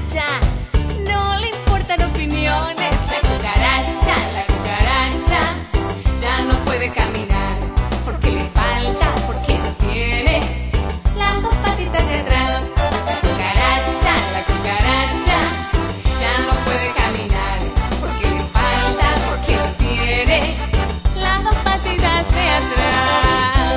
cucaracha no le importan opiniones. La cucaracha ya no puede caminar porque le falta, porque no tiene las dos patitas de atrás. La cucaracha ya no puede caminar porque le falta, porque no tiene las dos patitas de atrás.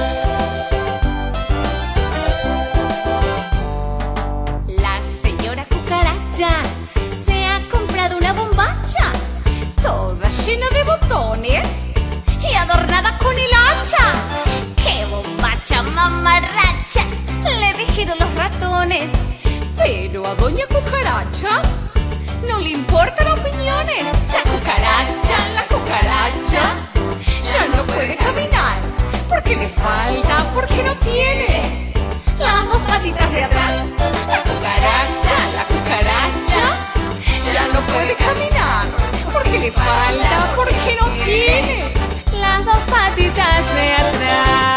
La señora cucaracha se ha comprado una bombacha toda llena de botones y adornada con hilachas. ¡Qué bombacha mamarracha!, le dijeron los ratones. Pero a doña cucaracha no le importan opiniones. La cucaracha ya no puede caminar porque le falta, porque no tiene las dos patitas de atrás. La cucaracha ya no puede caminar porque le falta, porque no tiene las dos patitas de atrás.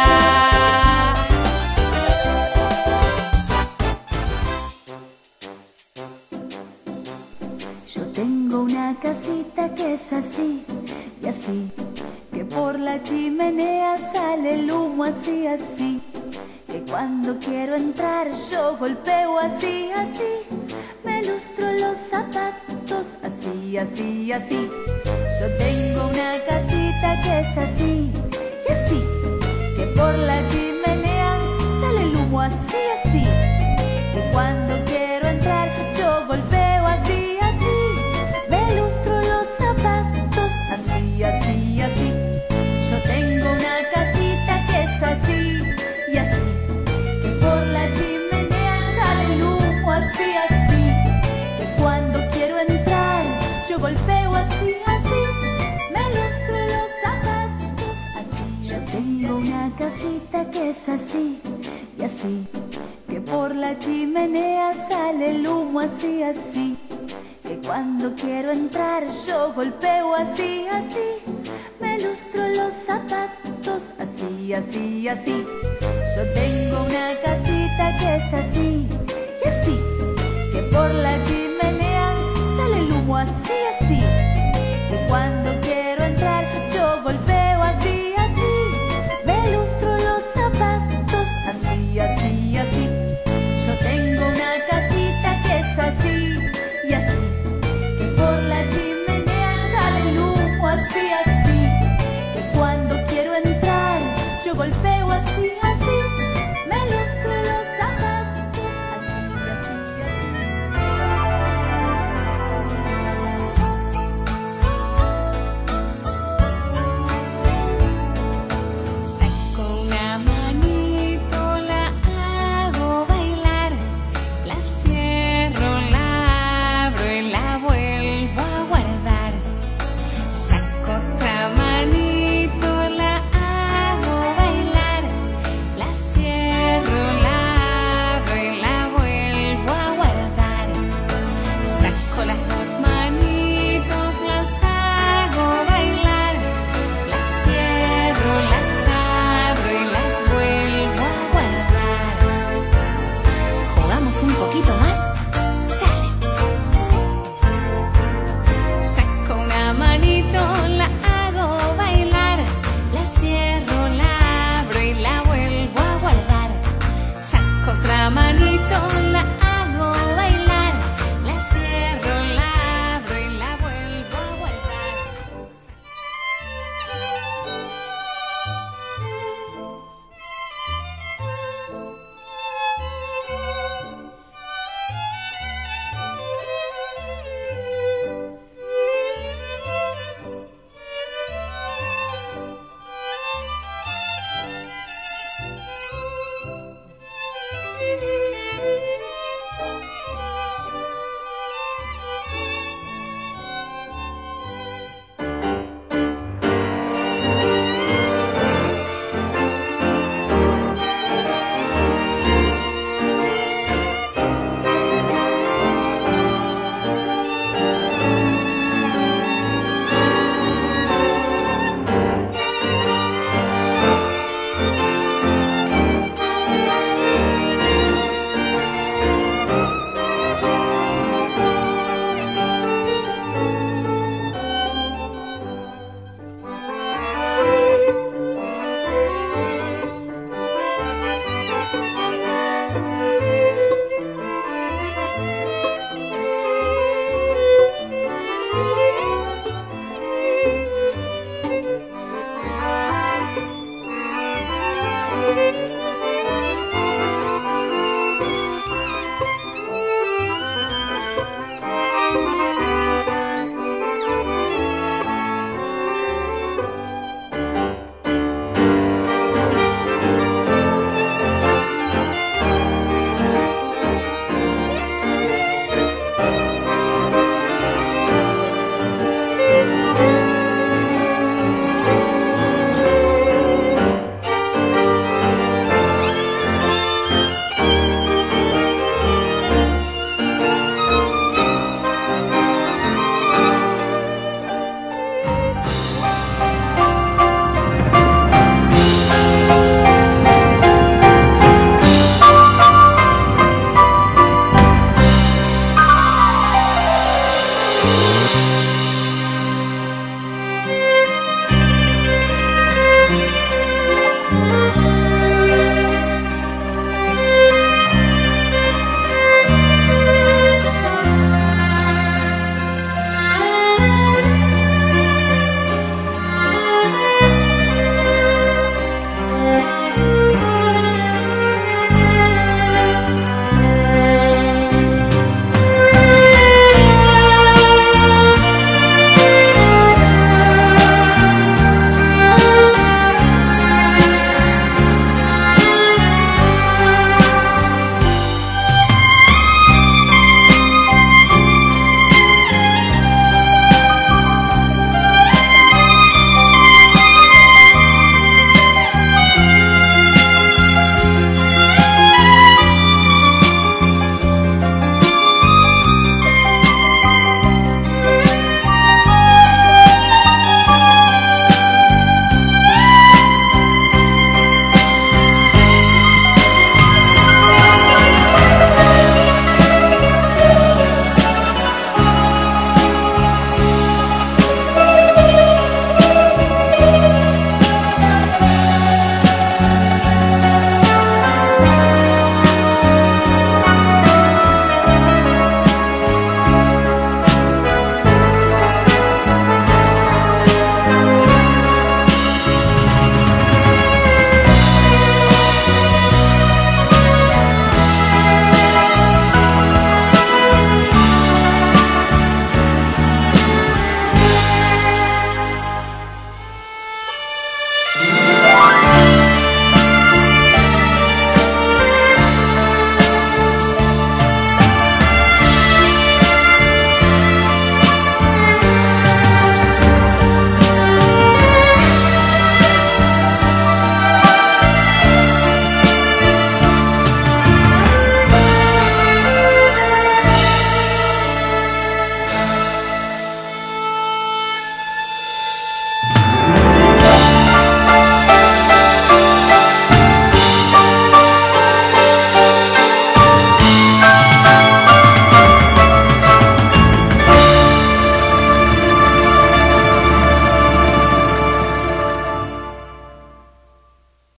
Yo tengo una casita que es así y así, que por la chimenea sale el humo así, así, que cuando quiero entrar yo golpeo así, así, me lustro los zapatos así, así, así. Yo tengo una casita que es así y así, que por la chimenea sale el humo así, así, que cuando quiero entrar yo golpeo así, así, me lustro los zapatos así, así, así. Yo tengo una casita que es así y así, que por la chimenea sale el humo así, así, que cuando quiero entrar yo golpeo así, así, me lustro los zapatos así. Yo tengo una casita que es así y así, que por la chimenea sale el humo así, así, que cuando quiero entrar yo golpeo así, así, me lustro los zapatos así, así, así. Yo tengo una casita que es así y así, que por la chimenea sale el humo así, así, que cuando quiero entrar yo golpeo así, así, me lustro los zapatos así, así, así. Yo tengo una casita que es así y así,